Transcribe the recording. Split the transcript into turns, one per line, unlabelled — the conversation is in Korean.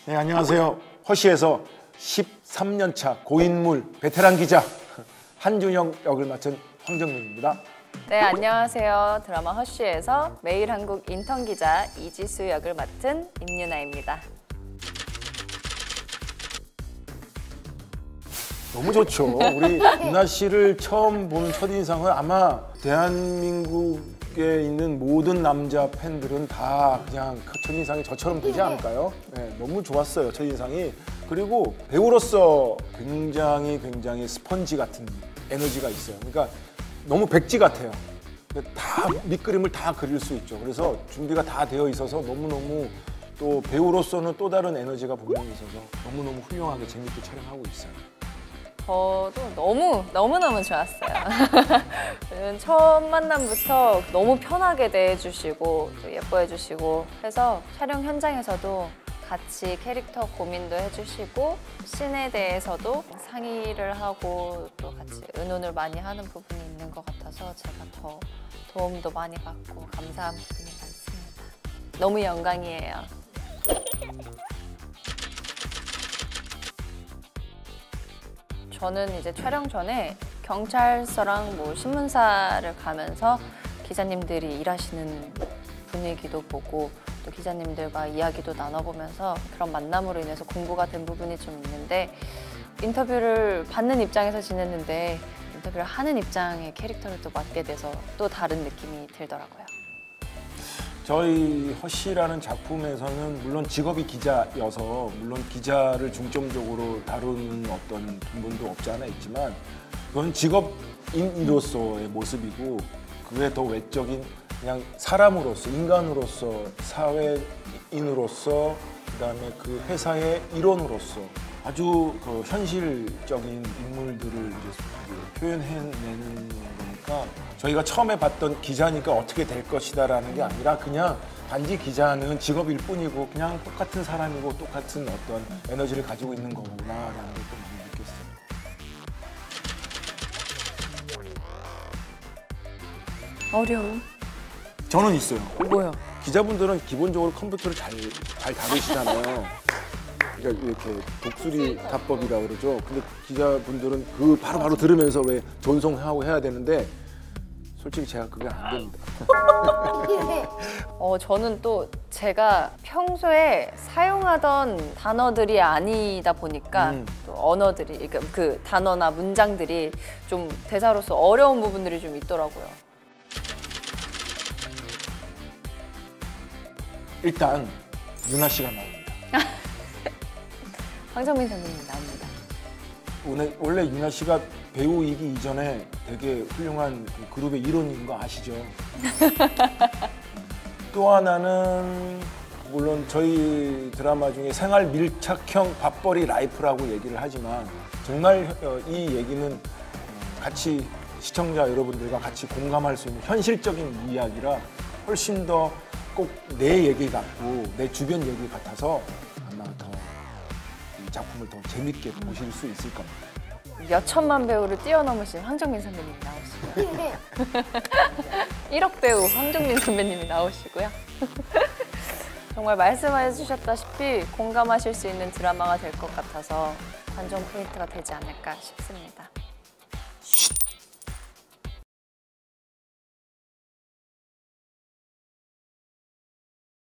네, 안녕하세요. 허쉬에서 13년 차 고인물 베테랑 기자 한준영 역을 맡은 황정민입니다.
네, 안녕하세요. 드라마 허쉬에서 매일 한국 인턴 기자 이지수 역을 맡은 임유나입니다.
너무 좋죠. 우리 유나 씨를 처음 보는 첫인상은 아마 대한민국에 있는 모든 남자 팬들은 다 그냥 첫인상이 저처럼 되지 않을까요? 네, 너무 좋았어요, 첫인상이. 그리고 배우로서 굉장히 스펀지 같은 에너지가 있어요. 그러니까 너무 백지 같아요. 다 밑그림을 다 그릴 수 있죠. 그래서 준비가 다 되어 있어서 너무너무 또 배우로서는 또 다른 에너지가 분명히 있어서 너무너무 훌륭하게 재밌게 촬영하고 있어요.
저도 너무너무 좋았어요. 첫 만남부터 너무 편하게 대해주시고 또 예뻐해주시고 해서 촬영 현장에서도 같이 캐릭터 고민도 해주시고 씬에 대해서도 상의를 하고 또 같이 의논을 많이 하는 부분이 있는 것 같아서 제가 더 도움도 많이 받고 감사한 부분이 많습니다. 너무 영광이에요. 저는 이제 촬영 전에 경찰서랑 뭐 신문사를 가면서 기자님들이 일하시는 분위기도 보고 또 기자님들과 이야기도 나눠보면서 그런 만남으로 인해서 공부가 된 부분이 좀 있는데 인터뷰를 받는 입장에서 지냈는데 인터뷰를 하는 입장의 캐릭터를 또 맡게 돼서 또 다른 느낌이 들더라고요.
저희 허쉬라는 작품에서는 물론 직업이 기자여서 물론 기자를 중점적으로 다루는 어떤 부분도 없지 않아 있지만 그건 직업인으로서의 모습이고 그게 더 외적인 그냥 사람으로서 인간으로서 사회인으로서 그다음에 그 회사의 일원으로서 아주 그 현실적인 인물들을 이제 표현해내는 거니까 저희가 처음에 봤던 기자니까 어떻게 될 것이다라는 게 아니라 그냥 단지 기자는 직업일 뿐이고 그냥 똑같은 사람이고 똑같은 어떤 에너지를 가지고 있는 거구나라는 걸 또 많이 느꼈어요.
어려움?
저는 있어요.
뭐요?
기자분들은 기본적으로 컴퓨터를 잘 다루시잖아요. 그러니까 이렇게 독수리 답법이라고 그러죠. 근데 기자분들은 그 바로 들으면서 왜 전송하고 해야 되는데 솔직히 제가 그게 안 됩니다.
저는 또 제가 평소에 사용하던 단어들이 아니다 보니까 또 언어들이, 그러니까 그 단어나 문장들이 좀 대사로서 어려운 부분들이 좀 있더라고요.
일단 유나 씨가 나옵니다.
황정민 선배님 나옵니다.
원래 유나 씨가 배우이기 이전에 되게 훌륭한 그 그룹의 일원인 거 아시죠? 또 하나는 물론 저희 드라마 중에 생활 밀착형 밥벌이 라이프라고 얘기를 하지만 정말 이 얘기는 같이 시청자 여러분들과 같이 공감할 수 있는 현실적인 이야기라 훨씬 더 꼭 내 얘기 같고 내 주변 얘기 같아서 아마 더 이 작품을 더 재밌게 보실 수 있을 겁니다.
몇 천만 배우를 뛰어넘으신 황정민 선배님이 나오시고요. 1억 배우 황정민 선배님이 나오시고요. 정말 말씀해 주셨다시피 공감하실 수 있는 드라마가 될 것 같아서 관전 포인트가 되지 않을까 싶습니다.